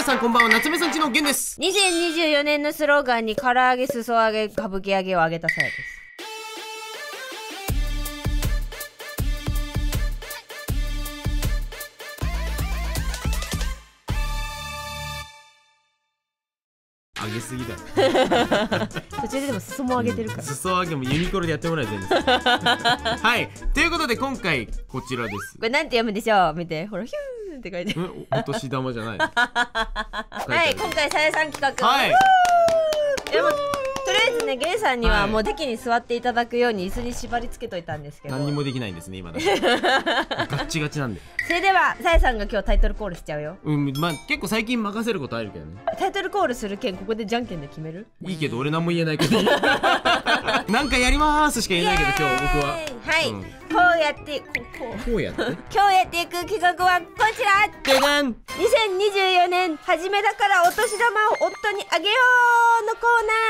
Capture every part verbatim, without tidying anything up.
さんこんばんは、夏目さんちのげんです。 にせんにじゅうよねんのスローガンに唐揚げ、裾揚げ、歌舞伎揚げを揚げたさやです。 揚げすぎだ途中ででも裾も揚げてるから、うん、 裾揚げもユニクロでやってもらえてるんですはい、ということで今回こちらです。 これなんて読むでしょう。見てほら、ヒューって書いてる。 お年玉じゃないはい、今回さやさん企画。はい、でもとりあえずね、ゲイさんにはもう席に座っていただくように椅子に縛り付けといたんですけど、 何にもできないんですね今だガッチガチなんで。 それではさやさんが今日タイトルコールしちゃうよ。 うん、まあ結構最近任せることあるけどね。 タイトルコールする件ここでじゃんけんで決める？ いいけど俺何も言えないけどなんかやりまーすしか言えないけど今日僕ははい、うん、こうやってこうこうやって今日やっていく企画はこちらでがん。 にせんにじゅうよねん初めだからお年玉を夫にあげようのコ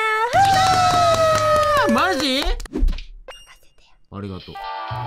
ーナー。 マジ？ありがとう。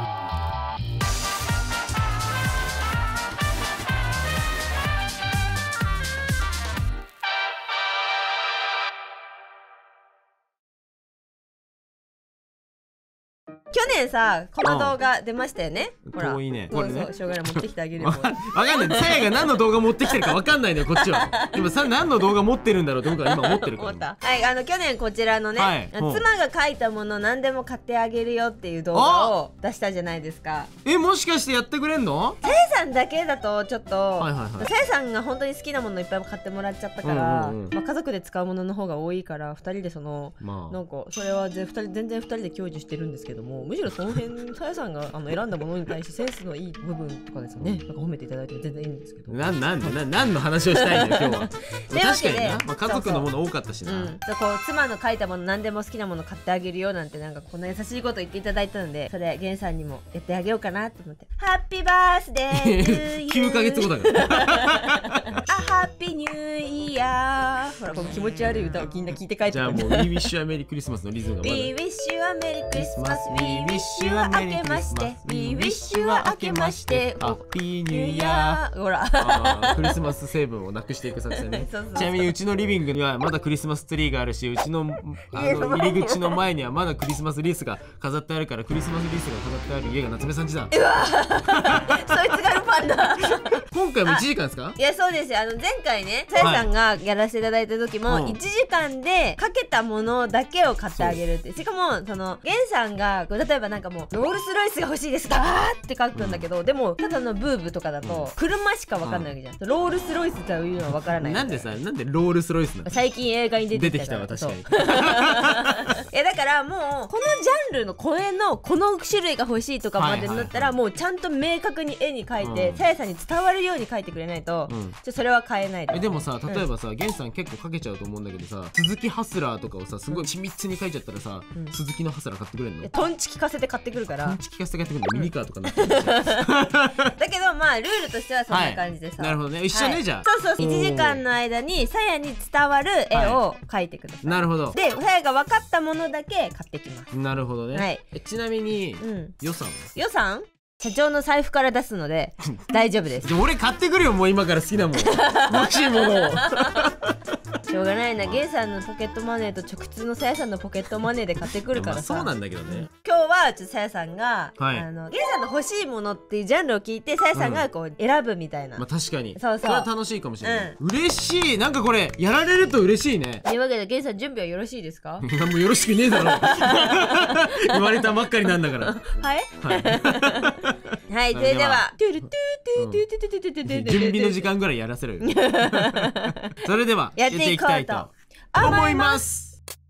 去年さ、この動画出ましたよね。 ほら、遠いね。これね。 しょうがない、持ってきてあげるよ。 わかんない。さやが何の動画持ってきてるかわかんないのよ、こっちは。今さ、何の動画持ってるんだろうって僕は今思ってるから。 はい、あの去年こちらのね、妻が書いたもの何でも買ってあげるよっていう動画を出したじゃないですか。 え、もしかしてやってくれんの？ さやさんだけだとちょっと、さやさんが本当に好きなものいっぱい買ってもらっちゃったから、まあ家族で使うものの方が多いから、ふたりでそのなんかそれはぜふたり全然ふたりで享受してるんですけども、むしろその辺さやさんがあの選んだものに対してセンスのいい部分とかですよね、なんか褒めていただいて全然いいんですけど、 なんなんな何の話をしたいんだよ今日は。確かにな、まあ、家族のもの多かったしな。 そうそう、うん、こう妻の書いたもの何でも好きなもの買ってあげるよなんて、なんかこんな優しいこと言っていただいたので、それゲンさんにもやってあげようかなと思って。ハッピーバースデーきゅうかげつごだからあハッピーニューイヤー。ほらこの気持ち悪い歌をみんな聞いて帰ってじゃあもう We wish you a merry Christmas のリズムがまだ We wish you a merry Christmas We wish you a 明けまして We wish you a 明けましてハッピーニューイヤー。 ほらクリスマス成分をなくしていく作戦ね。ちなみにうちのリビングにはまだクリスマスツリーがあるし、うちのあの入り口の前にはまだクリスマスリースが飾ってあるから、クリスマスリースが飾ってある家が夏目さん家だ。 うわそいつがルパンだ今回もいちじかんですか？ いやそうですよ。あの前回ね、さやさんがやらせていただいた時も、はい、いちじかんでかけたものだけを買ってあげるって。しかもそのゲンさんが例えばなんかもうロールスロイスが欲しいですかって書くんだけど、うん、でもただのブーブとかだと車しか分かんないわけじゃん、うん、ロールスロイスというのは分からない。 なんでさ、なんでロールスロイスなの？ 最近映画に出てきたから。 出てきたわ確かに。 いやだからもうこのジャンルのこれのこの種類が欲しいとかまでになったら、もうちゃんと明確に絵に描いてさやさんに伝わるように描いてくれないと、うん、ちょそれは買えないで。 えでもさ、例えばさ、うん、ゲンさん結構かけちゃうと思うんだけどさ、鈴木ハスラーとかをさすごい緻密に描いちゃったらさ、うん、鈴木のハスラー買ってくれるの？ トンチ聞かせて買ってくるから。 トンチ聞かせて買ってくるのミニカーとかなってるだけどまあルールとしてはそんな感じでさ、 はい、なるほどね、一緒ね、はい、じゃあそうそう、いちじかんの間にさやに伝わる絵を描いてください、 はい、なるほど。 でさやが分かったものだけ買ってきます。 なるほどね、はい、えちなみに、うん、予算は予算社長の財布から出すので大丈夫です。 俺買ってくるよ、もう今から好きなもん欲しいものをしょうがないな、ゲンさんのポケットマネーと直通のさやさんのポケットマネーで買ってくるからさ。 まあそうなんだけどね、うん、 今日はちょっとさやさんが、はい、あのゲンさんの欲しいものっていうジャンルを聞いてさやさんがこう、うん、選ぶみたいな。 まあ確かにそうそう、 それは楽しいかもしれない、うん、嬉しい。なんかこれやられると嬉しいね。 というわけでゲンさん準備はよろしいですか？ もうよろしくねえだろ言われたばっかりなんだからはいはいはい、それでは準備の時間ぐらいやらせろよそれではやっていきたいと思います。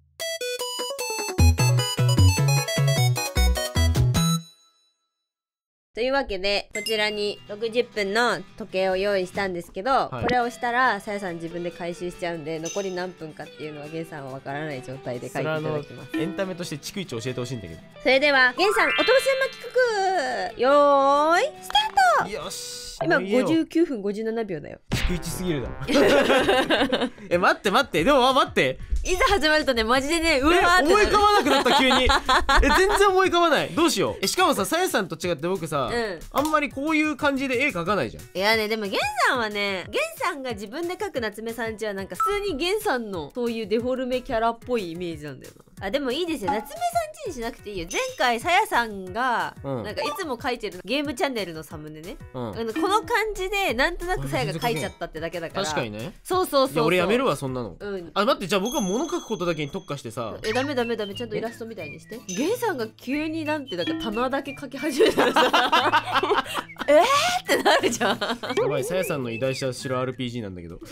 というわけでこちらにろくじゅっぷんの時計を用意したんですけど、はい、これを押したらさやさん自分で回収しちゃうんで、残り何分かっていうのはゲンさんはわからない状態で書いていただきます。 エンタメとして逐一教えてほしいんだけど。 それではゲンさんお年玉企画よーいスタート。 よし、 今ごじゅうきゅうふんごじゅうななびょうだよ。 逐一すぎるだろえ待って待って、でも待って、 いざ始まるとねマジでねうわーって思い浮かばなくなった急にえ全然思い浮かばない。どうしよう。えしかもさ、さやさんと違って僕さ、うん、あんまりこういう感じで絵描かないじゃん。 いやね、でもゲンさんはね、ゲンさんが自分で描く夏目さんちはなんか普通にゲンさんのそういうデフォルメキャラっぽいイメージなんだよな。あでもいいですよ、夏目さんちにしなくていいよ。前回さやさんが、うん、なんかいつも描いてるゲームチャンネルのサムネね、うん、この感じでなんとなくさやが描いちゃったってだけだから。 確かにね。 そうそうそうそう。いや俺やめるわそんなの、 うん、 あ待って、じゃあ僕は物描くことだけに特化してさ。 えダメダメダメ、ちゃんとイラストみたいにして。ゲンさんが急になんてだから棚だけ描き始めたらさえーってなるじゃん。 やばい、さやさんの偉大した白 アールピージー なんだけど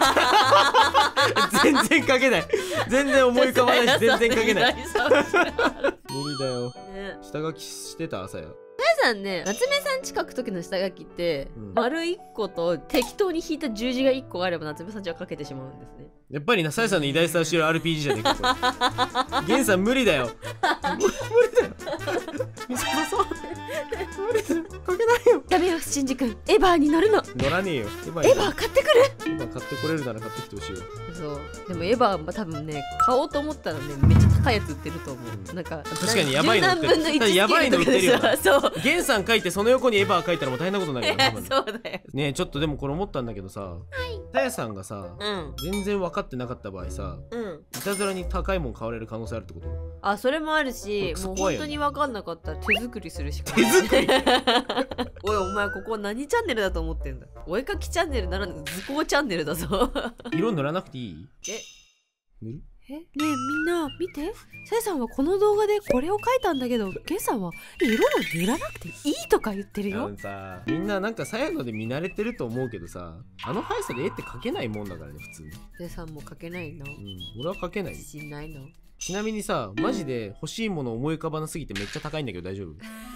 全然描けない、全然思い浮かばないし全然描けない無理だよ、ね、下書きしてたさや。 さやさんね、夏目さんち描く時の下書きって、うん、丸いっこと適当に引いた十字がいっこあれば夏目さんちは描けてしまうんですね。 やっぱりな、さやさんの偉大さを知る アールピージー じゃねえかゲンさん無理だよ無理だよ見せなさ無理だよ、描けないよ。 ダメよシンジ君、エヴァーに乗るの。 乗らねえよ。 エヴァー買ってくる。 エヴァー買ってこれるなら買ってきてほしいよ。 そうでもエヴァー多分ね買おうと思ったらねめっちゃ高いやつ売ってると思う、うん、なんか確かにやばいの売ってる。やばいの売ってるよな。そうゲンさん書いてその横にエヴァー書いたらもう大変なことになるよ多分。 そうだよね。ちょっとでもこれ思ったんだけどさ、さやさんがさ、うん、全然分かってなかった場合さ、うん、いたずらに高いもん買われる可能性あるってこと？ あ、それもあるし、もう本当に分かんなかったら手作りするしかない。手作りおいお前ここ何チャンネルだと思ってんだ。お絵かきチャンネルならぬ図工チャンネルだぞ色塗らなくていい？え塗る？えねえみんな見て、さやさんはこの動画でこれを描いたんだけどゲンさんは色を塗らなくていいとか言ってるよ。 あのさ、みんななんかさやので見慣れてると思うけどさ、あの速さで絵って描けないもんだからね普通に。 ゲンさんも描けないの？うん、 俺は描けない。 自信ないの？ ちなみにさ、マジで欲しいもの思い浮かばなすぎてめっちゃ高いんだけど大丈夫？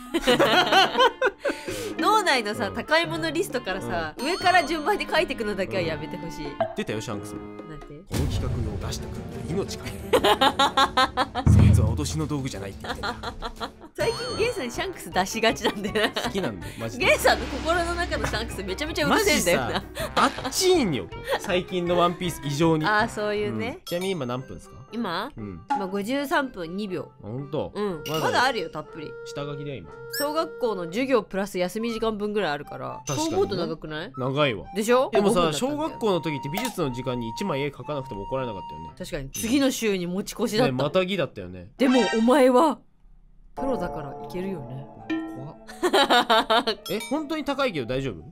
脳内のさ、うん、高いものリストからさ、うん、上から順番で書いていくのだけはやめてほしい、うん、 言ってたよシャンクスも。 なんて？ この企画を出したから命かけるそいつは脅しの道具じゃないって言ってた最近ゲンさんシャンクス出しがちなんだよな。 好きなんだよマジで。 ゲンさんの心の中のシャンクスめちゃめちゃうるせえんだよな。 あっちいんよ最近のワンピース異常に。 ああそういうね、 うん、ちなみに今何分ですか？ 今、うん、今ごじゅうさんぷんにびょう。 ほんと？ うん、まだあるよたっぷり。 下書きだよ今。 小学校の授業プラス休み時間分ぐらいあるから、そう思うと長くない？ 長いわ。 でしょ？ でもさ、小学校の時って美術の時間にいちまい絵描かなくても怒られなかったよね。 確かに次の週に持ち越しだった、 ね、またぎだったよね。 でもお前はプロだからいけるよね。 怖っえ、本当に高いけど大丈夫？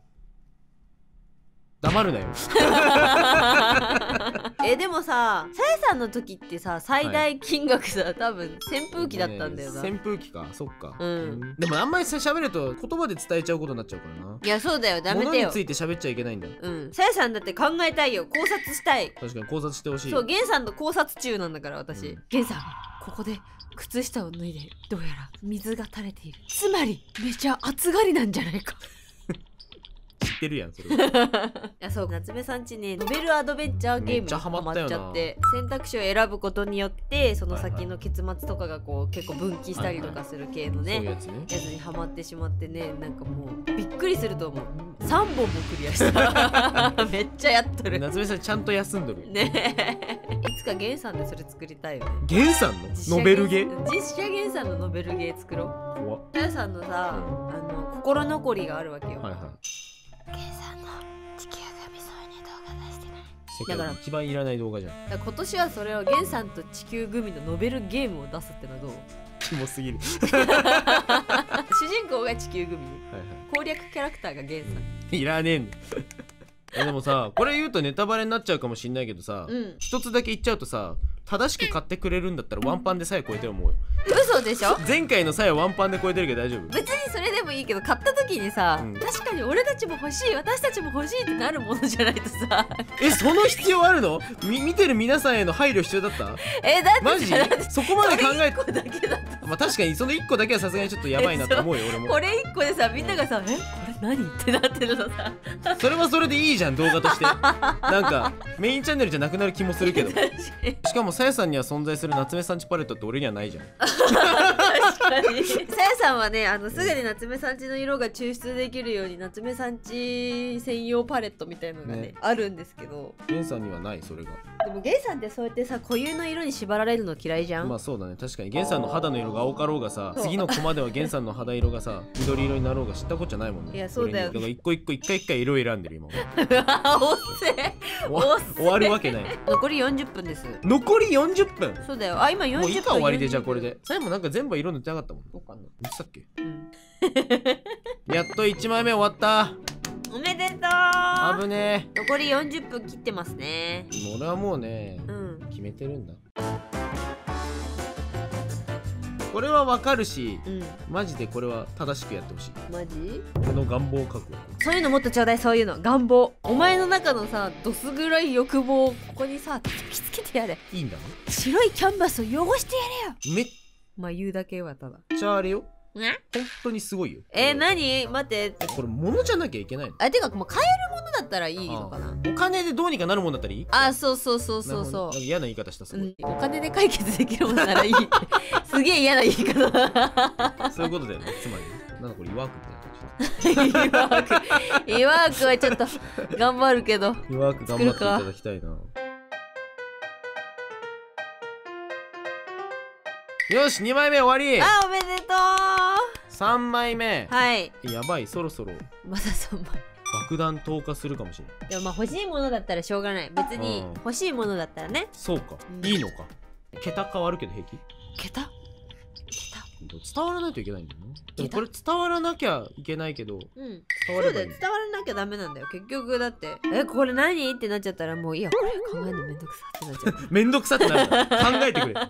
黙るなよえでもさ、さやさんの時ってさ最大金額さ、はい、多分扇風機だったんだよな、 ね、扇風機か、そっか、うん、でもあんまり喋ると言葉で伝えちゃうことになっちゃうからな。 いやそうだよ、ダメだよ。 物について喋っちゃいけないんだ。 うん、さやさんだって考えたいよ、考察したい。 確かに考察してほしい。 そう、ゲンさんと考察中なんだから私、うん、ゲンさんここで靴下を脱いでどうやら水が垂れている、つまりめちゃ暑がりなんじゃないか知ってるやんそれいやそう、夏目さんちねノベルアドベンチャーゲームにハマっちゃって、選択肢を選ぶことによってその先の結末とかがこう結構分岐したりとかする系のね、やつにハマってしまってね、なんかもうびっくりすると思う、さんぼんもクリアしためっちゃやっとる。 夏目さんちゃんと休んどるねいつかゲンさんでそれ作りたいよね。 ゲンさんのノベルゲー？ 実写ゲンさんのノベルゲー作ろう。怖っ。さやさんのさ、うん、あの心残りがあるわけよ。はいはい。ゲンさんの地球組添いに動画出してない。 だから一番いらない動画じゃん。 だから今年はそれをゲンさんと地球グミのノベルゲームを出すってのはどう？ キモすぎる主人公が地球グミ、はいはい、攻略キャラクターがゲンさん。 いらねえんだえでもさ、これ言うとネタバレになっちゃうかもしんないけどさ、うん、一つだけ言っちゃうとさ、正しく買ってくれるんだったらワンパンでさえ超えてる思うよ。 嘘でしょ？ 前回のさえワンパンで超えてるけど大丈夫？ 別にそれでもいいけど、買った時にさ、うん、確かに俺たちも欲しい、私たちも欲しいってなるものじゃないとさえ、その必要あるの？み見てる皆さんへの配慮必要だった？ え、だってマジ？そこまで考えていっこだけだった。 まあ確かにそのいっこだけはさすがにちょっとやばいなと思うよ俺も。 これいっこでさ、みんながさ、え、これ何ってなってるのさそれはそれでいいじゃん動画としてなんかメインチャンネルじゃなくなる気もするけどしかもさやさんには存在する夏目さんちパレットって俺にはないじゃん確かにさやさんはね、あのすぐに夏目さんちの色が抽出できるように夏目さんち専用パレットみたいのが ね, ねあるんですけど、 ゲンさんにはないそれが。 でもゲンさんってそうやってさ固有の色に縛られるの嫌いじゃん。 まあそうだね、確かにゲンさんの肌の色が青かろうがさ、次のコマではゲンさんの肌色がさ緑色になろうが知ったこっちゃないもんね。 いやそうだよ。 だから一個一個一回一回色選んでる今。 おっせおっせ終わるわけない。 残りよんじゅっぷんです。 残りよんじゅっぷん。 そうだよ。あ、今よんじゅっぷん。 もういいか終わりで。じゃあこれで最後なんか全部色塗ってなかったもん。 どうかな。 塗ってたっけ？やっといちまいめ終わった。 おめでとう。 危ねえ。残りよんじゅっぷん切ってますね。 俺はもうね、 うん、 決めてるんだ。これはわかるし、うん、マジでこれは正しくやってほしい。 マジ？ この願望を書く。 そういうのもっとちょうだい。そういうの願望。お前の中のさ、どす黒い欲望をここにさ、突きつけてやれ。 いいんだな。 白いキャンバスを汚してやれよ。 めっまあ言うだけはただ。 めっちゃあれよ。本当にすごいよ。 えー、何？待って。 え、これ物じゃなきゃいけないの？ あ、てかもう買えるものだったらいいのかな。 お金でどうにかなるもんだったらいい？あ、 そうそうそうそうそう。 嫌な言い方したすごい、 うん。お金で解決できるものならいいって。すげえ嫌な言い方。 そういうことだよね。つまりなんかこれイワークみたいな感じ。 イワーク。イワークはちょっと頑張るけど。 イワーク頑張っていただきたいな。よし、にまいめ終わり。 あ、おめでとう。 さんまいめ。 はい。 やばい、そろそろまださんまい。 爆弾投下するかもしれない。 でもまあ欲しいものだったらしょうがない。別に欲しいものだったらね。 そうか、うん、いいのか。桁変わるけど平気？ 桁？ 桁伝わらないといけないんだよね。でもこれ伝わらなきゃいけないけど、うん、 伝わればいい。そうだよ、伝わらなきゃダメなんだよ結局。だってえこれ何ってなっちゃったらもういいや、これ考えるのめんどくさってなっちゃう。 めんどくさってなるから考えてくれ。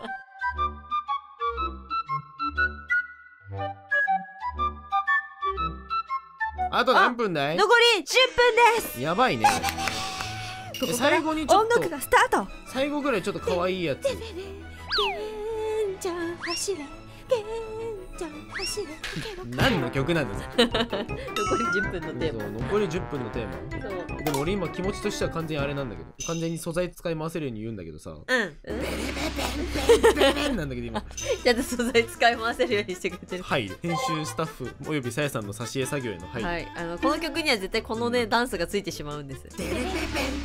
あと何分だい？ 残りじゅっぷんです。 やばいね。最後にちょっと音楽がスタート。 最後ぐらいちょっと可愛いやつ。 ケンちゃん走れ、ケンちゃん走れ。 何の曲なんですか？ 残りじゅっぷんのテーマ。 残りじゅっぷんのテーマ。でも俺今気持ちとしては完全にあれなんだけど、完全に素材使い回せるように言うんだけどさ。うん。ベレベベベベベベなんだけど今。 ちゃんと素材使い回せるようにしてくれてる。 はい。編集スタッフおよびさやさんの挿絵作業への配慮。 はい。あのこの曲には絶対このねダンスがついてしまうんです。ベレベベベベベ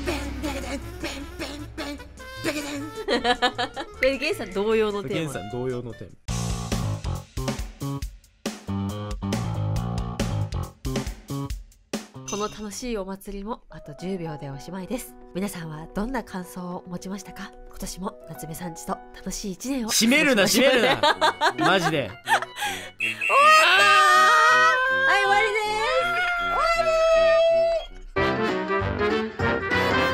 ベベベベベベ。これゲンさん同様のテーマ。 ゲンさん同様のテーマ。 この楽しいお祭りもあとじゅうびょうでおしまいです。皆さんはどんな感想を持ちましたか？今年も夏目さんちと楽しい一年を。 閉めるな閉めるなマジで。終わったー。はい終わりです。終わり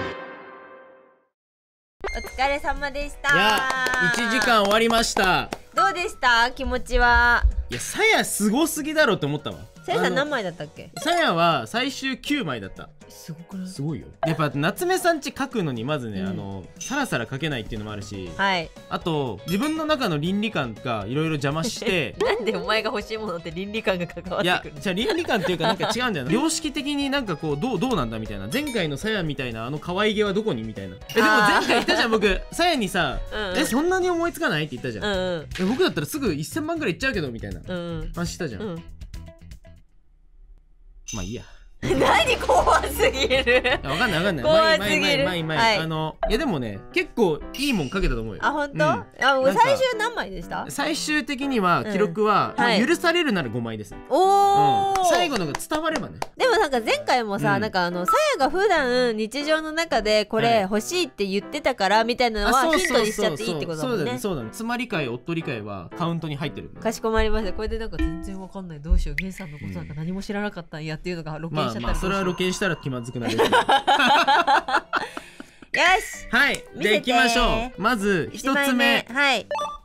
ー。お疲れ様でした。 いやいちじかん終わりました。 どうでした気持ちは？ いやさやすごすぎだろって思ったわ。 さやさん何枚だったっけ？ さやは最終きゅうまいだった。 すごくない？ すごいよ。やっぱ夏目さんち書くのにまずね、うん、あのさらさら書けないっていうのもあるし、はい、あと自分の中の倫理観がいろいろ邪魔してなんでお前が欲しいものって倫理観が関わってくる？ いやじゃあ倫理観っていうかなんか違うんだよな。良識的になんかこうどうどうなんだみたいな。前回のさやみたいなあの可愛げはどこにみたいな。えでも前回言ったじゃん僕さやにさ、うんうん、えそんなに思いつかないって言ったじゃん、うんうん、え僕だったらすぐせんまんぐらいいっちゃうけどみたいな、うんうん、話したじゃん、うん、まあいいや。 何怖すぎる。 わかんないわかんない。怖すぎる。まいまいまい。あのいやでもね結構いいもんかけたと思うよ。 あ本当？あ最終何枚でした？ 最終的には記録は許されるならごまいです。 おお。 最後のが伝わればね。 でもなんか前回もさなんかあのさやが普段日常の中でこれ欲しいって言ってたからみたいなのはヒントにしちゃっていいってことだもんね。そうだねそうだね。つまり会夫理解はカウントに入ってる。かしこまりました。これでなんか全然わかんないどうしようゲンさんのことなんか何も知らなかったんやっていうのが露見しちゃったり。まあそれは露見したら気まずくなる。よしはいでいきましょう。まず一つ目はい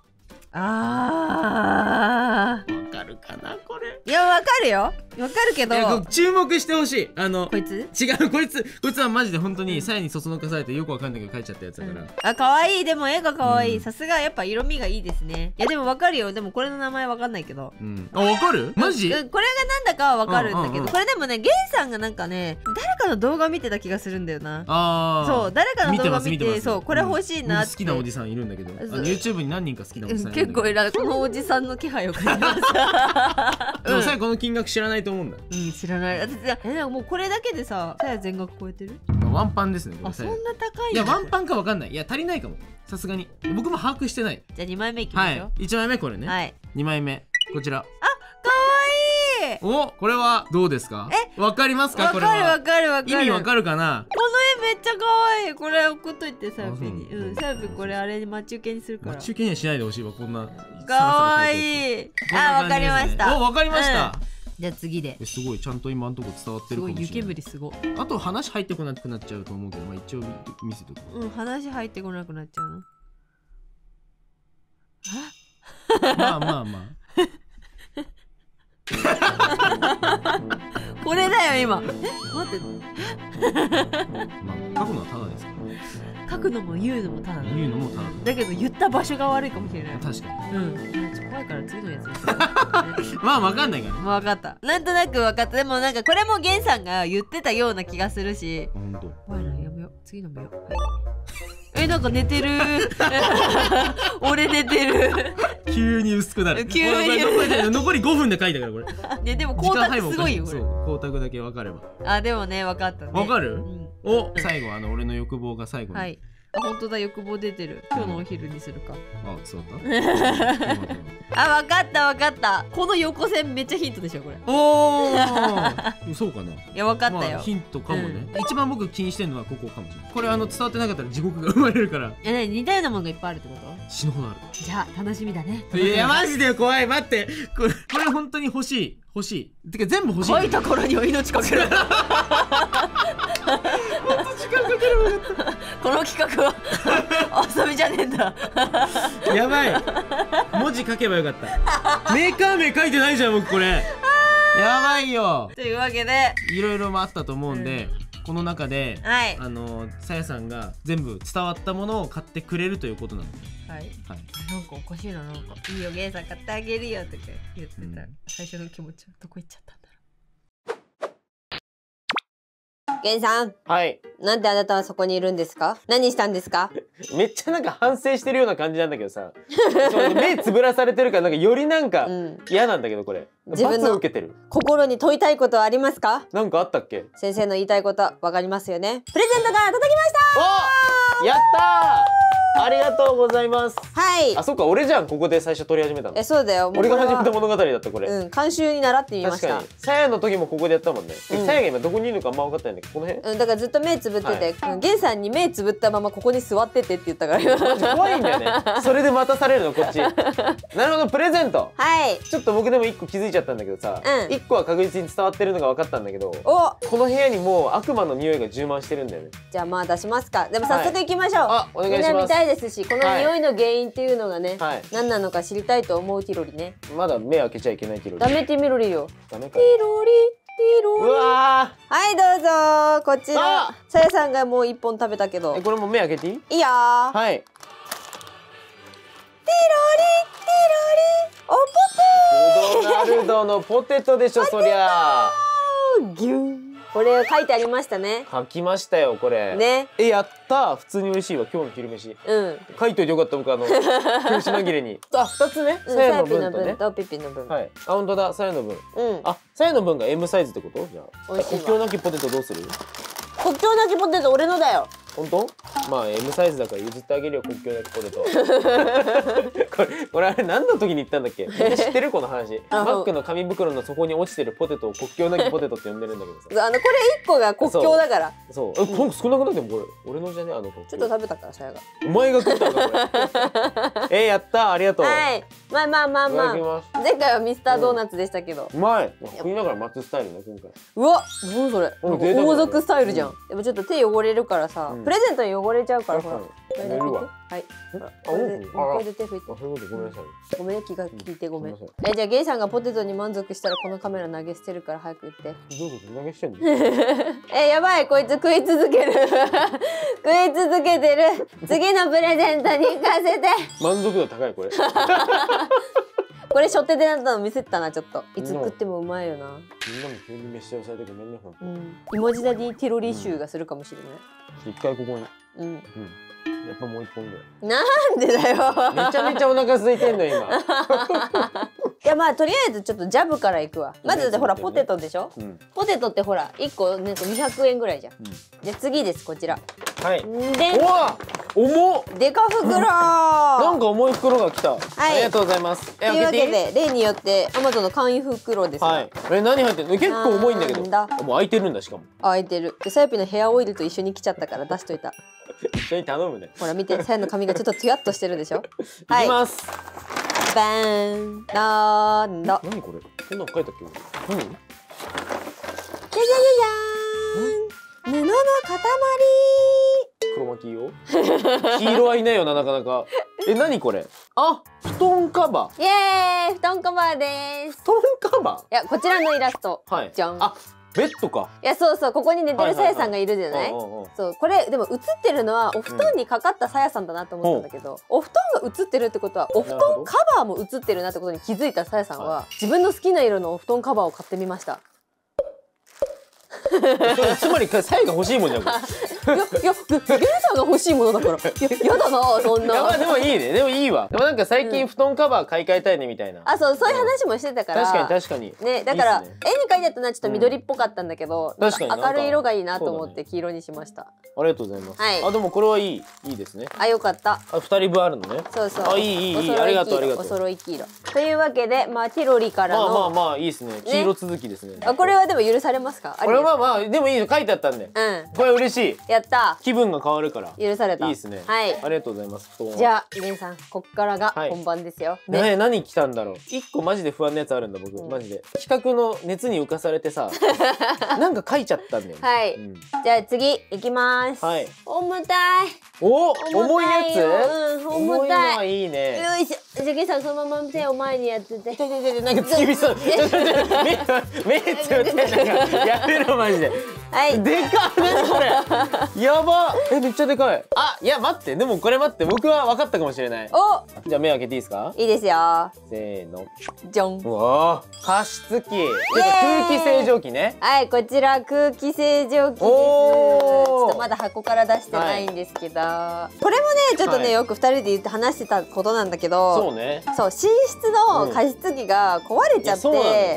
あーわかるかなこれ。いやわかるよわかるけど注目してほしい。あのこいつ違うこいつこいつはマジで本当にさやにそそのかされてよくわかんないけど書いちゃったやつだから、うん、あ可愛い。でも絵が可愛い。さすがやっぱ色味がいいですね。いやでもわかるよ。でもこれの名前わかんないけど、うん、あわかるマジ、うん、これがなんだかはわかるんだけど、これでもねゲンさんがなんかね誰かの動画見てた気がするんだよな。あそう誰かの動画見てそうこれ欲しいなって、うん、好きなおじさんいるんだけどあの YouTube に何人か好きなおじさんいるんだけど、結構選ぶこのおじさんの気配を感じます。でもさやこの金額知らないと思うんだ。うん知らない。私えなんかもうこれだけでささや全額超えてる。ワンパンですねこれ。あそんな高い。いやワンパンかわかんない。いや足りないかもさすがに。僕も把握してない。じゃあにまいめいきましょう。はいいちまいめこれね。はいにまいめこちら。あかわいい。 い。 お、これはどうですか？え、わかりますか？これは。 わかるわかるわかる。 意味わかるかな？ この絵めっちゃ可愛い。これ送っといてサーフィンに。うん、サーフィンこれあれに待ち受けにするから。 待ち受けにはしないでほしいわ、こんな。 可愛い。あ、わかりました。 お、わかりました。 じゃあ次で。 すごいちゃんと今のとこ伝わってるかもしれない。 すごい湯煙すごい。 あと話入ってこなくなっちゃうと思うけど、まあ一応見せておく。 うん、話入ってこなくなっちゃうの。 まあまあまあ。 これだよ今。待って。 まあ書くのはただですから。 書くのも言うのもただ。 言うのもただ。 だけど言った場所が悪いかもしれない。 確かに。 うん。ちょっと怖いから次のやつ。 まあわかんないから。 わかった。なんとなくわかった。でもなんかこれもゲンさんが言ってたような気がするし。 本当。 怖いな、やめよう。次の見よう。え、なんか寝てる。俺寝てる。 急に薄くなる。 急に残りごふんで書いたからこれ。 ね、でも光沢すごいよこれ。 そう、光沢だけ分かれば。 あ、でもね、分かったね。 分かる？お、最後あの俺の欲望が最後に。はい。 あ、本当だ、欲望出てる。今日のお昼にするか。 あ、そうだ。 あ、分かった分かった。この横線めっちゃヒントでしょこれ。 おお。そうかな。いや、分かったよ。 ヒントかもね。一番僕気にしてるのはここかもしれない。これあの伝わってなかったら地獄が生まれるから。 え、なに似たようなものがいっぱいあるってこと？ 死ぬほどある。 じゃあ楽しみだね。 いやマジで怖い。待って。これこれ本当に欲しい。欲しい。てか全部欲しい。 書いた頃には命かける。 本当時間かけるもんだった。 この企画は遊びじゃねえんだ。 やばい。文字書けばよかった。メーカー名書いてないじゃん僕これ。やばいよ。 というわけでいろいろあったと思うんで、うん、この中で、はい、あのさやさんが全部伝わったものを買ってくれるということなので、はい、はい、 なんかおかしいな、なんかいいよゲンさん買ってあげるよとか言ってた、うん、最初の気持ちはどこ行っちゃったんだろう。ゲンさん、 はい。 なんであなたはそこにいるんですか？何したんですか？ めっちゃなんか反省してるような感じなんだけどさ、目つぶらされてるからなんかよりなんか嫌なんだけどこれ。自分の受けてる。 心に問いたいことはありますか？ なんかあったっけ？ 先生の言いたいことわかりますよね。プレゼントが届きました。 お！やったー！ありがとうございます。 はい。 あ、そっか、俺じゃんここで最初撮り始めたの。 え、そうだよ。 俺が始めた物語だったこれ。 うん、監修に習ってみました。 確かに。さやの時もここでやったもんね。さやが今どこにいるのかあんま分かってないんだけど、この辺？うん、 だからずっと目つぶってて、ゲンさんに目つぶったままここに座っててって言ったから。 怖いんだよね。それで待たされるのこっち。なるほど、プレゼント。 はい。 ちょっと僕でも一個気づいちゃったんだけどさ、一個は確実に伝わってるのが分かったんだけど、 お、 この部屋にもう悪魔の匂いが充満してるんだよね。 じゃあまあ出しますか。でも早速行きましょう。 あ、お願いします。 みんな見たいですし、この匂いの原因っていうのがね、何なのか知りたいと思うティロリね。 まだ目開けちゃいけないティロリ。 ダメティミロリよ。 ダメか。 ティロリ、ティロリ。うわー。はいどうぞ。こちら。さやさんがもう一本食べたけど。 え、これも目開けていい？ いいよー。 はい。ティロリ、ティロリ、おポテー。クドナルドのポテトでしょそりゃ。 ギュン。これ書いてありましたね。 書きましたよこれ。ね。え、やったー。普通に嬉しいわ今日の昼飯。うん。書いといてよかった僕あの休止紛れに。あ、二つね。さやの分とね。とピピの分。はい。あ、本当だ。さやの分。うん。あ、さやの分が エム サイズってこと？じゃあ。国境なきポテトどうする？ 国境なきポテト俺のだよ。 本当？まあ エム サイズだから譲ってあげるよ国境なきポテト。これこれあれ何の時に言ったんだっけ？みんな知ってるこの話。マックの紙袋の底に落ちてるポテトを国境なきポテトって呼んでるんだけどさ。 あのこれ一個が国境だから。 そう。え、こん少なくなってもこれ俺のじゃねあの。 ちょっと食べたからさやが。 お前が食ったんだこれ。え、やったありがとう。 はい。まあまあまあまあ。前回はミスタードーナツでしたけど。 うまい。食いながら待つスタイルね今回。 うわ、何それ。王族スタイルじゃん。でもちょっと手汚れるからさ、プレゼントに汚れちゃうからほら。 寝るわ。 はい。これでこれで手拭いて。 そういうことごめんなさい。 ごめん気が利いてごめん。え、じゃあゲイさんがポテトに満足したらこのカメラ投げ捨てるから早く言って。 どういうこと投げ捨てんの？ え、やばいこいつ食い続ける。食い続けてる。次のプレゼントに行かせて。 満足度高いこれ。 これ初手でなったの見せたなちょっと。いつ食ってもうまいよな。 みんなも急に飯をされてごめんねほんと。 イモジダディティロリ臭がするかもしれない。 一回ここに。うん。やっぱもう一本ぐらい。 なんでだよ。 めちゃめちゃお腹空いてんの今。 いやまあとりあえずちょっとジャブからいくわ。まずほらポテトでしょ。ポテトってほらいっこねにひゃくえんぐらいじゃん。じゃあ次ですこちら。 はい。 で。 重っ。 デカ袋なんか重い袋が来た。ありがとうございます。 というわけで例によってアマゾンの簡易袋です。 はい。え、何入ってるの？結構重いんだけど。もう開いてるんだしかも。 開いてる。でさやぴのヘアオイルと一緒に来ちゃったから出しといた。 一緒に頼むね。 ほら見て、さやの髪がちょっとツヤっとしてるでしょ。 はい。いきます。 バーン。なんだ。 何これ？こんなの書いたっけ？何？じゃじゃじゃじゃーん。布の塊。 黒巻きよ。黄色はいないよな、なかなか。え、何これ？あ、布団カバー。 イエーイ、布団カバーです。 布団カバー？いや、こちらのイラスト。 はい。 じゃん。 あ、ベッドか。 いや、そうそう、ここに寝てるさやさんがいるじゃない。そう、これでも映ってるのはお布団にかかったさやさんだなと思ったんだけど、お布団が映ってるってことはお布団カバーも映ってるなってことに気づいたさやさんは自分の好きな色のお布団カバーを買ってみました。 つまりさやが欲しいもんじゃん。いやいや、ゲンさんが欲しいものだから。ややだな、そんな。 まあでもいいね、でもいいわ。でもなんか最近布団カバー買い替えたいねみたいな。 あ、そう、そういう話もしてたから。 確かに確かに。 ね、だから絵に描いてあったのはちょっと緑っぽかったんだけど、確かに明るい色がいいなと思って黄色にしました。 ありがとうございます。あ、でもこれはいい、いいですね。 あ、よかった。 あ、二人分あるのね。 そうそう。 あ、いいいいいい、ありがとうありがとう。 お揃い黄色。というわけで、まあティロリからの。 まあまあまあいいですね。黄色続きですね。 あ、これはでも許されますか？ これはまあでもいいの書いてあったんで。うん。これ嬉しい。 やった。 気分が変わるから。 許された。 いいですね。 はい。 ありがとうございます。 じゃあ、ゲンさん、こっからが本番ですよ。 ね、何来たんだろう。一個マジで不安なやつあるんだ僕、マジで。企画の熱に浮かされてさ、なんか書いちゃったんだよ。 はい。じゃあ次いきます。はい。重たい。 お、重いやつ？ うん、重たい。いいね。 よいしょ。じゃあゲンさんそのまま手を前にやってて。 なんか月見さん、目目つぶってなんかやめろマジで。はい。でかっ、何これ。やば。え、めっちゃでかい。あ、いや待って、でもこれ待って、僕は分かったかもしれない。お、じゃあ目開けていいですか？ いいですよ。 せーの。 じゃん。 うわー、加湿器。空気清浄機ね。 はい、こちら空気清浄機です。ちょっとまだ箱から出してないんですけど、これもね、ちょっとね、よくふたりで言って話してたことなんだけど、そうね。そう、寝室の加湿器が壊れちゃって、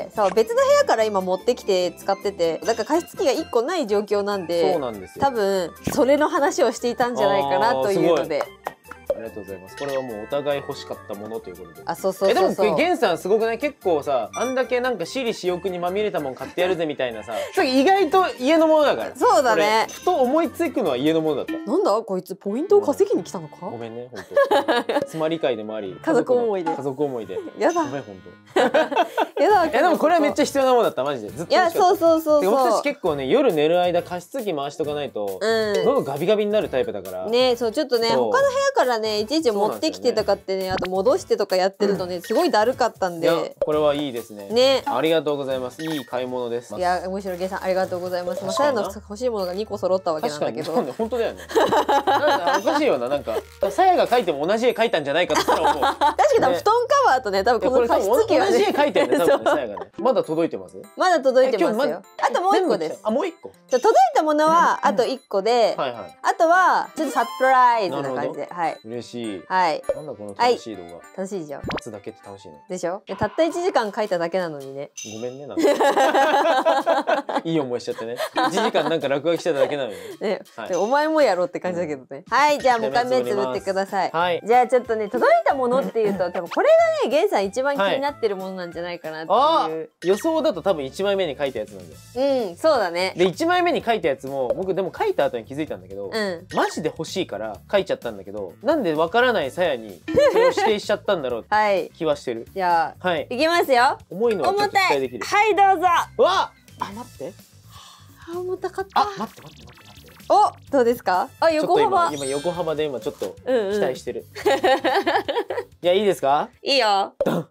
そう、別の部屋から今持ってきて使ってて、だから加湿器がいっこない状況なんで、そうなんですよ。多分それの話をしていたんじゃないかなというので。ありがとうございます。これはもうお互い欲しかったものということで。あ、そうそうそうそう。え、でもゲンさんすごくない？結構さ、あんだけなんか私利私欲にまみれたもん買ってやるぜみたいなさ、それ意外と家のものだから。そうだね。ふと思いつくのは家のものだった。なんだこいつポイントを稼ぎに来たのか？ごめんね、本当。つまり会でもあり、家族思いで。家族思いで。やだ。ごめん本当。やだ。え、でもこれはめっちゃ必要なものだったマジで。ずっと。いや、そうそうそうそう。僕たち結構ね、夜寝る間加湿器回しとかないと、喉ガビガビになるタイプだから。ね、そうちょっとね、他の部屋からね、いちいち持ってきてとかってね、あと戻してとかやってるとね、すごいだるかったんで。これはいいですね。ね、ありがとうございます。いい買い物です。いや、むしろゲイさんありがとうございます。まあ、さやの欲しいものがにこ揃ったわけなんだけど。本当だよね。おかしいよな、なんか、さやが描いても同じ絵描いたんじゃないかと思う。確かに布団カバーとね、多分この加湿器は同じ絵描いてるね、多分さやがね。まだ届いてます？まだ届いてますよ。あともう一個です。あ、もう一個。届いたものはあと一個で、あとはちょっとサプライズな感じで、はい。嬉しい。はい。なんだこの楽しい動画。楽しいじゃん。待つだけって楽しいの。でしょ？たったいちじかん書いただけなのにね。ごめんね、なんか。いい思いしちゃってね。いちじかんなんか落書きしてただけなのに。ね、お前もやろうって感じだけどね。はい、じゃあもう一回目つぶってください。はい。じゃあちょっとね、届いたものっていうと、多分これがね、ゲンさん一番気になってるものなんじゃないかなっていう。予想だと多分いちまいめに書いたやつなんだよ。うん、そうだね。で、いちまいめに書いたやつも、僕でも書いた後に気づいたんだけど、マジで欲しいから書いちゃったんだけど、なんでわからないさやにそれを指定しちゃったんだろうって気はしてる。じゃあ、はい。いきますよ。重いのはちょっと期待できる。はい、どうぞ。うわ、あ、待って。あ、重たかった。あ、待って待って待って待って。お、どうですか？あ、横幅。今横幅で今ちょっと期待してる。いや、いいですか？いいよ。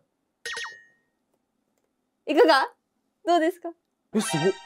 いかが？どうですか？え、すごっ。や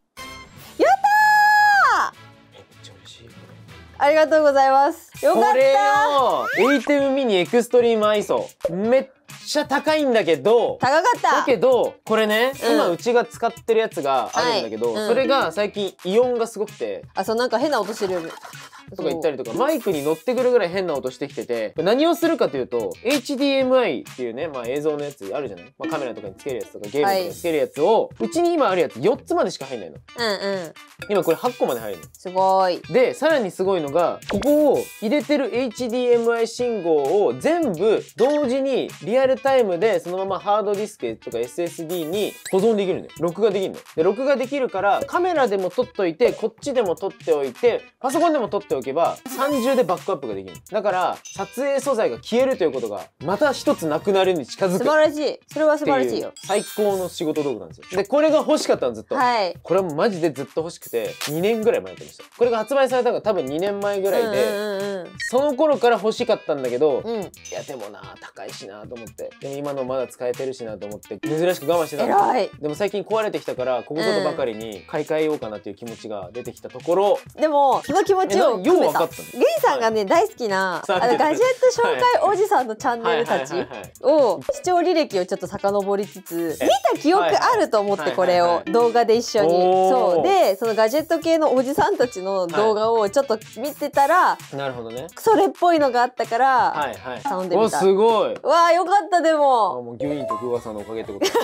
ったー！めっちゃ嬉しい。ありがとうございます。よかったー。これよ、エイテムミニエクストリームアイソー。めっちゃ高いんだけど、高かった。だけど、これね、うん、今うちが使ってるやつがあるんだけど、はい、それが最近イオンがすごくて。あ、そう、なんか変な音してるよね。 とか言ったりとかマイクに乗ってくるぐらい変な音してきてて、何をするかというと エイチディーエムアイ っていうね、まあ、映像のやつあるじゃない、まあ、カメラとかにつけるやつとかゲームとかにつけるやつを、はい、うちに今あるやつよっつまでしか入んないの。 うんうん。 今これはっこまで入るの。 すごい。 でさらにすごいのが、ここを入れてる エイチディーエムアイ 信号を全部同時にリアルタイムでそのままハードディスクとか エスエスディー に保存できるんだよ。録画できるの。で録画できるからカメラでも撮っといて、こっちでも撮っておいて、パソコンでも撮っておけばさん重でバックアップができる。だから撮影素材が消えるということがまた一つなくなるに近づく。 素晴らしい。それは素晴らしいよ。 最高の仕事道具なんですよ。でこれが欲しかったのずっと。はい。これはもうマジでずっと欲しくてにねんぐらい前やってました。これが発売されたのが多分にねんまえぐらいで、その頃から欲しかったんだけど、うん、いやでもな高いしなと思って、でも今のまだ使えてるしなと思って珍しく我慢してたんですよ。でも最近壊れてきたからここぞとばかりに買い替えようかなっていう気持ちが出てきたところ、 でもその気持ちをよう分かったの。 ゲイさんがね、はい、大好きなあのガジェット紹介おじさんのチャンネルたちを視聴履歴をちょっと遡りつつ見た記憶あると思って、これを動画で一緒にそうで、そのガジェット系のおじさんたちの動画をちょっと見てたら、 なるほどね、それっぽいのがあったから頼んでみた。 おすごい。 わあよかった。でももう牛乳とグーワさんのおかげってことい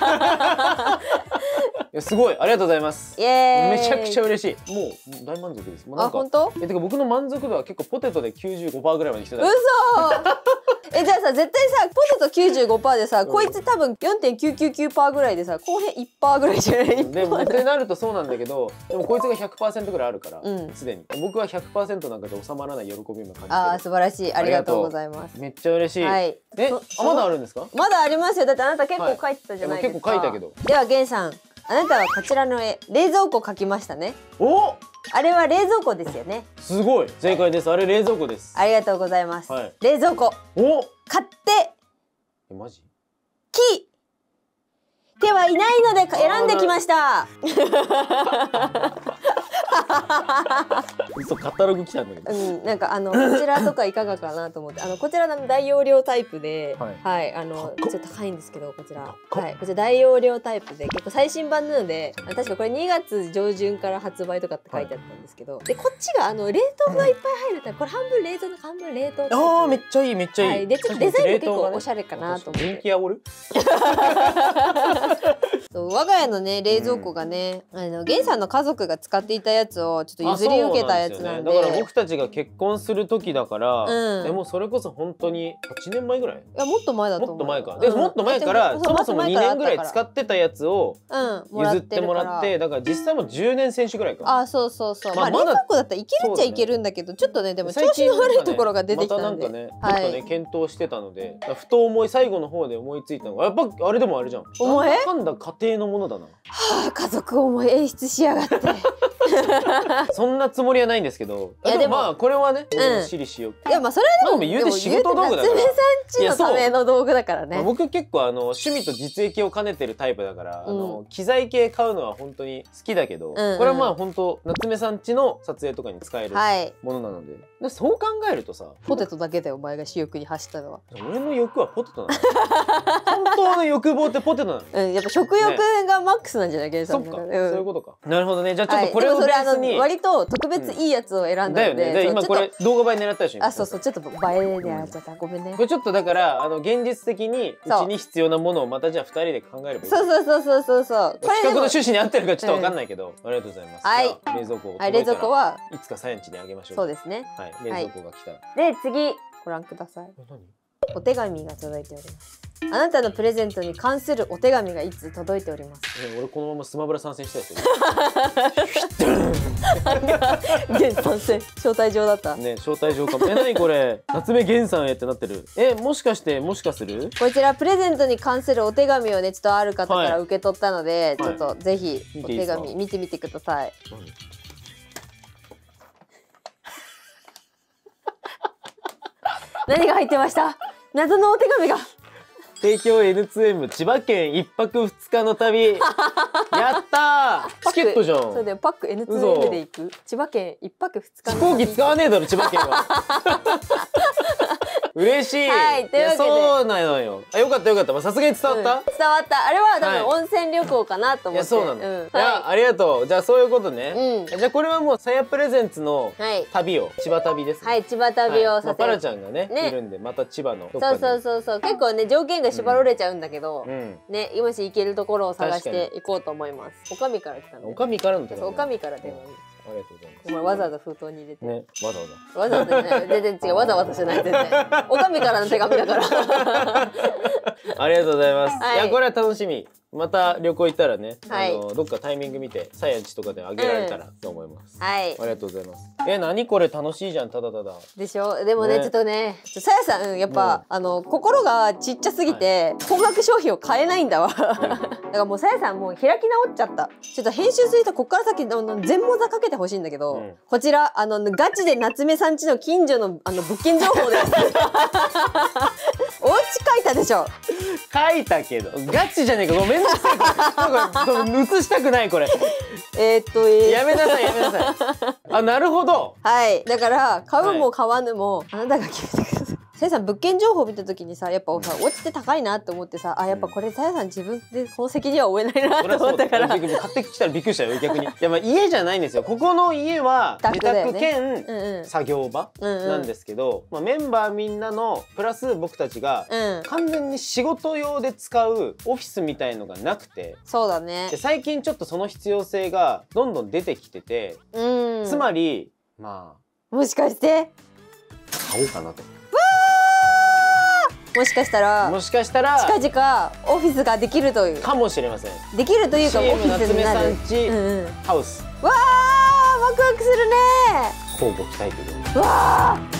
やすごいありがとうございます。イエーイ。めちゃくちゃ嬉しい。もう大満足です。もうなんか、あ本当？えてか僕の満足度は結構ポテトで きゅうじゅうごパーセント ぐらいまで来てた。嘘えじゃあさ、絶対さポテト きゅうじゅうごパーセント でさ、うん、こいつ多分 よんてんきゅうきゅうきゅうパーセント ぐらいでさ、後編 いちパーセント ぐらいじゃない。 でもってなるとそうなんだけど、でもこいつが ひゃくパーセント ぐらいあるからすで、うん、に僕は ひゃくパーセント なんかで収まらない喜びも感じてる。 ああ素晴らしい。ありがとうございます。 めっちゃ嬉しい。はい。えあまだあるんですか？ まだありますよ。だってあなた結構書いてたじゃないですか。 はい、結構書いたけど。 ではゲンさん、あなたはこちらの絵、冷蔵庫描きましたね。 お、 あれは冷蔵庫ですよね。 すごい正解です。あれ冷蔵庫です。 ありがとうございます。はい、冷蔵庫。 お、 買ってえマジ？ 木手はいないので選んできました。 嘘、カタログ来たんだけど、 うん、なんかあのこちらとかいかがかなと思って、あのこちらの大容量タイプで、はい、はい、あのちょっと高いんですけど、こちら、はい、こちら大容量タイプで結構最新版なので、確かこれにがつ上旬から発売とかって書いてあったんですけど、はい、でこっちがあの冷凍がいっぱい入るタイプ、これ半分冷凍の半分冷凍タイプ。 ああめっちゃいいめっちゃいい。はい、 でちょっとデザインも結構おしゃれかなと思って。 電気煽る？ そう我が家のね冷蔵庫がね、うん、あのゲンさんの家族が使っていたやつをちょっと譲り受けたやつなんで、 だから僕たちが結婚する時だから、うん、でもそれこそ本当にはちねんまえぐらい？いやもっと前だと思う。 もっと前か。で、うん、もっと前からそもそもにねんぐらい使ってたやつを譲ってもらって、だから実際もじゅうねん選手ぐらいか。 あ、そうそうそう。まあ冷蔵庫だったらいけるっちゃいけるんだけど、ちょっとねでも調子の悪いところが出てきたんで、またなんかねちょっとね検討してたので、ふと思い最後の方で思いついたのがやっぱあれでもあれじゃん。 思え？ なんだか家庭のものだな。 はあ、家族思い演出しやがって。 そんなつもりはないんですけど、いやでもまあこれはね私利私欲。 いやまあそれはでも言うて仕事道具だから、 夏目さんちのための道具だからね。 僕結構あの趣味と実益を兼ねてるタイプだから、あの機材系買うのは本当に好きだけど、これはまあ本当夏目さんちの撮影とかに使えるものなので、そう考えるとさ、 ポテトだけだよお前が私欲に走ったのは。 俺の欲はポテトなの。本当の欲望ってポテトなの。 うん、やっぱ食欲がマックスなんじゃない？ゲンさん。 そっか、そういうことか。なるほどね。じゃあちょっとこれをベースに割と特別いいやつを選んだので、 で今これ動画映え狙ったでしょ。 あ、そうそう、ちょっと映え狙っちゃった。ごめんね。 これちょっとだからあの現実的にうちに必要なものをまたじゃあふたりで考えればいい。 そうそうそうそうそうそう。 企画の趣旨に合ってるかちょっとわかんないけど、ありがとうございます。 はい。 冷蔵庫。 はい、冷蔵庫はいつかサインチにあげましょう。 そうですね。 はい、冷蔵庫が来たら。 で次ご覧ください。お手紙が届いております。あなたのプレゼントに関するお手紙がいつ届いております。 え、俺このままスマブラ参戦したいですよ。 現参戦招待状だったね。招待状かも。え、何これ夏目源さんへってなってる。え、もしかしてもしかするこちらプレゼントに関するお手紙をねちょっとある方から受け取ったので、はい、ちょっとぜひお手紙見てみてください。何が入ってました？謎のお手紙が。 提供 エヌツーエム 千葉県一泊二日の旅。やったー。チケットじゃん。 そうだよ、パック エヌツーエム で行く千葉県一泊二日の旅。飛行機使わねえだろ千葉県は。 嬉しい。 はい、というわけでそうなのよ。あ、よかったよかった。さすがに伝わった？ 伝わった。あれは多分温泉旅行かなと思って。いや、 そうなの。いや、ありがとう。じゃあそういうことね。じゃあこれはもうさやプレゼンツの旅を、千葉旅ですね。はい、 千葉旅をさせて。 パラちゃんがねいるんで、また千葉の。 そうそうそうそう。結構ね条件が縛られちゃうんだけど、ね、今し行けるところを探していこうと思います。おかみから来たの。 おかみからの手紙。 おかみから電話。 ありがとうございます。 お前わざわざ封筒に入れて。 ね、わざわざ。わざわざね、全然違う、わざわざじゃない、全然。おかみからの手紙だから。 ありがとうございます。いや、これは楽しみ。また旅行行ったらね、あのどっかタイミング見てさやちとかであげられたらと思います。はい。ありがとうございます。え、何これ楽しいじゃん、ただただ。 でしょ。でもね、ちょっとね、さやさんやっぱあの心がちっちゃすぎて高額商品を買えないんだわ。だからもうさやさんもう開き直っちゃった。ちょっと編集するとこっから先の全文座かけてほしいんだけど、こちらあのガチで夏目さん家の近所のあの物件情報です。お家書いたでしょ。 書いたけどガチじゃねえか、ごめんなさい。映したくないこれ。 えっとやめなさいやめなさい。あ、なるほど。 はい、だから買うも買わぬもあなたが決めてください。さやさん物件情報見た時にさ、やっぱさお家って高いなって思ってさ、あ、やっぱこれさやさん自分でこの責任は負えないなと思ったから。買ってきたらびっくりしたよ逆に。いや、まあ家じゃないんですよ。ここの家は自宅兼作業場なんですけど、まあメンバーみんなのプラス僕たちが完全に仕事用で使うオフィスみたいのがなくて。 そうだね。 で最近ちょっとその必要性がどんどん出てきてて、つまりまあもしかして買おうかなと。 もしかしたらもしかしたら近々オフィスができるというかもしれません。 できるというかオフィスになる。 ハウス。 わあ、ワクワクするね。 交互期待という。 わあ。